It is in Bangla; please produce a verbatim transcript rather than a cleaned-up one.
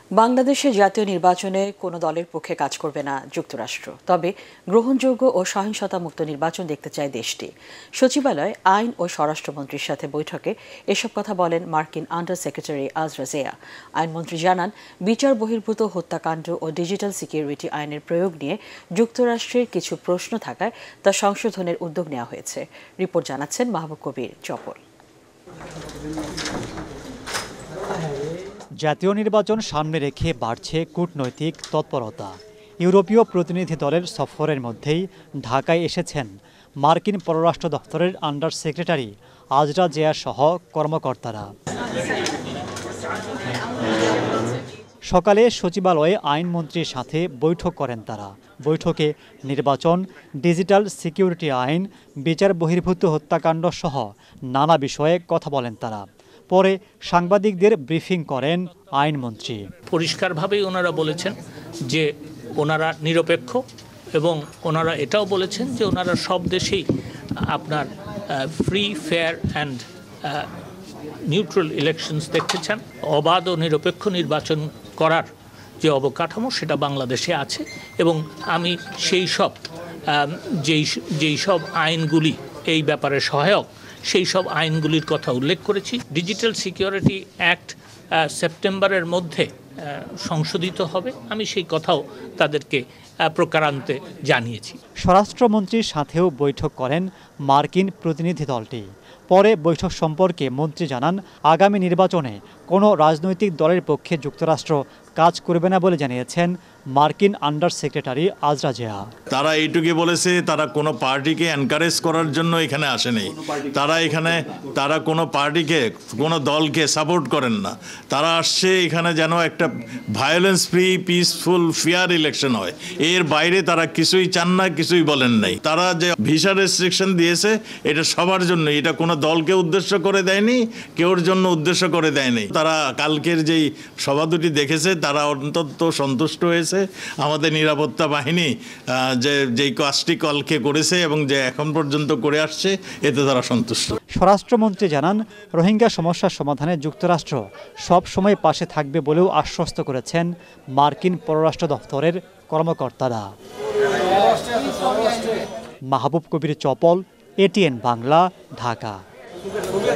বাংলাদেশে জাতীয় নির্বাচনে কোনো দলের পক্ষে কাজ করবে না যুক্তরাষ্ট্র, তবে গ্রহণযোগ্য ও সহিংসতামুক্ত নির্বাচন দেখতে চায় দেশটি। সচিবালয় আইন ও স্বরাষ্ট্রমন্ত্রীর সাথে বৈঠকে এসব কথা বলেন মার্কিন আন্ডার সেক্রেটারি আজরা জেয়া। আইনমন্ত্রী জানান, বিচার বহির্ভূত হত্যাকাণ্ড ও ডিজিটাল সিকিউরিটি আইনের প্রয়োগ নিয়ে যুক্তরাষ্ট্রের কিছু প্রশ্ন থাকায় তা সংশোধনের উদ্যোগ নেওয়া হয়েছে। রিপোর্ট জানাচ্ছেন মাহবুব কবির চপল। জাতীয় নির্বাচন সামনে রেখে বাড়ছে কূটনৈতিক তৎপরতা। ইউরোপীয় প্রতিনিধি দলের সফরের মধ্যেই ঢাকায় এসেছেন মার্কিন পররাষ্ট্র দপ্তরের আন্ডার সেক্রেটারি আজরা জেয়া সহ কর্মকর্তারা। সকালে সচিবালয়ে আইনমন্ত্রীর সাথে বৈঠক করেন তারা। বৈঠকে নির্বাচন, ডিজিটাল সিকিউরিটি আইন, বিচার বহির্ভূত হত্যাকাণ্ড সহ নানা বিষয়ে কথা বলেন তারা। পরে সাংবাদিকদের ব্রিফিং করেন আইনমন্ত্রী। পরিষ্কারভাবেই ওনারা বলেছেন যে ওনারা নিরপেক্ষ এবং ওনারা এটাও বলেছেন যে ওনারা সব দেশেই আপনার free, fair and neutral elections দেখতে চান। অবাধ ও নিরপেক্ষ নির্বাচন করার যে অবকাঠামো সেটা বাংলাদেশে আছে এবং আমি সেই সব যেই যেই সব আইনগুলি এই ব্যাপারে সহায়ক সেই সব আইনগুলির কথা উল্লেখ করেছি। ডিজিটাল সিকিউরিটি অ্যাক্ট সেপ্টেম্বরের মধ্যে সংশোধিত হবে, আমি সেই কথাও তাদেরকে প্রকারান্তে জানিয়েছি। স্বরাষ্ট্রমন্ত্রীর সাথেও বৈঠক করেন মার্কিন প্রতিনিধি দলটি। পরে বৈঠক সম্পর্কে মন্ত্রী জানান, আগামী নির্বাচনে কোনো রাজনৈতিক দলের পক্ষে যুক্তরাষ্ট্র কাজ করবে না বলে জানিয়েছেন মার্কিন আন্ডার সেক্রেটারি আজরা জেয়া। তারা এইটুকু বলেছে, তারা কোনো পার্টিকে এনকারেজ করার জন্য এখানে আসেনি। তারা এখানে তারা কোনো পার্টিকে, কোনো দলকে সাপোর্ট করেন না। তারা আসছে এখানে যেন একটা violence free, peaceful, fair election হয়। এর বাইরে তারা কিছুই চান না, কিছুই বলেন নাই। তারা যে ভিসা রেস্ট্রিকশন দিয়েছে এটা সবার জন্য, এটা কোনো দলকে উদ্দেশ্য করে দেয়নি, কেউর জন্য উদ্দেশ্য করে দেয়নি। তারা কালকের যেই সভা দুটি দেখেছে তারা অন্তত সন্তুষ্ট হয়েছে। আমাদের নিরাপত্তা বাহিনী যে যেই কাজটি কালকে করেছে এবং যে এখন পর্যন্ত করে আসছে এতে তারা সন্তুষ্ট। স্বরাষ্ট্রমন্ত্রী জানান, রোহিঙ্গা সমস্যার সমাধানে যুক্তরাষ্ট্র সব সময় পাশে থাকবে বলেও আশ্বস্ত করেছেন মার্কিন পররাষ্ট্র দপ্তরের কর্মকর্তারা। মাহবুব কবির চপল, এটিএন বাংলা, ঢাকা।